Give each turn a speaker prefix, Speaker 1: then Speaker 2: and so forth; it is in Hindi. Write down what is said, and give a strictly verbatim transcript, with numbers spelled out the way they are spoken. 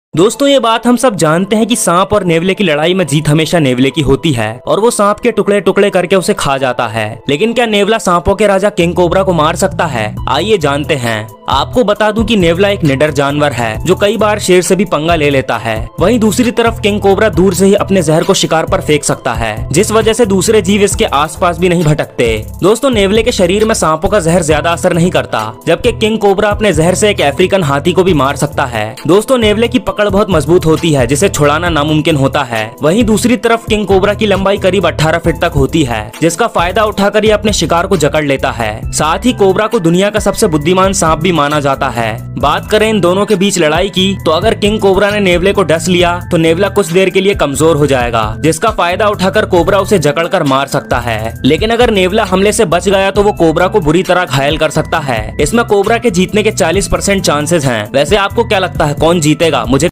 Speaker 1: दोस्तों ये बात हम सब जानते हैं कि सांप और नेवले की लड़ाई में जीत हमेशा नेवले की होती है और वो सांप के टुकड़े टुकड़े करके उसे खा जाता है। लेकिन क्या नेवला सांपों के राजा किंग कोबरा को मार सकता है? आइए जानते हैं। आपको बता दूं कि नेवला एक निडर जानवर है जो कई बार शेर से भी पंगा ले लेता है। वहीं दूसरी तरफ किंग कोबरा दूर से ही अपने जहर को शिकार पर फेंक सकता है, जिस वजह से दूसरे जीव इसके आसपास भी नहीं भटकते। दोस्तों नेवले के शरीर में सांपों का जहर ज्यादा असर नहीं करता, जबकि किंग कोबरा अपने जहर से एक अफ्रीकन हाथी को भी मार सकता है। दोस्तों नेवले की पकड़ बहुत मजबूत होती है, जिसे छुड़ाना नामुमकिन होता है। वहीं दूसरी तरफ किंग कोबरा की लंबाई करीब अठारह फीट तक होती है, जिसका फायदा उठाकर ये अपने शिकार को जकड़ लेता है। साथ ही कोबरा को दुनिया का सबसे बुद्धिमान सांप भी माना जाता है। बात करें इन दोनों के बीच लड़ाई की, तो अगर किंग कोबरा ने नेवले को डस लिया तो नेवला कुछ देर के लिए कमजोर हो जाएगा, जिसका फायदा उठाकर कोबरा उसे जकड़कर मार सकता है। लेकिन अगर नेवला हमले से बच गया तो वो कोबरा को बुरी तरह घायल कर सकता है। इसमें कोबरा के जीतने के चालीस परसेंट चांसेस हैं। वैसे आपको क्या लगता है कौन जीतेगा? मुझे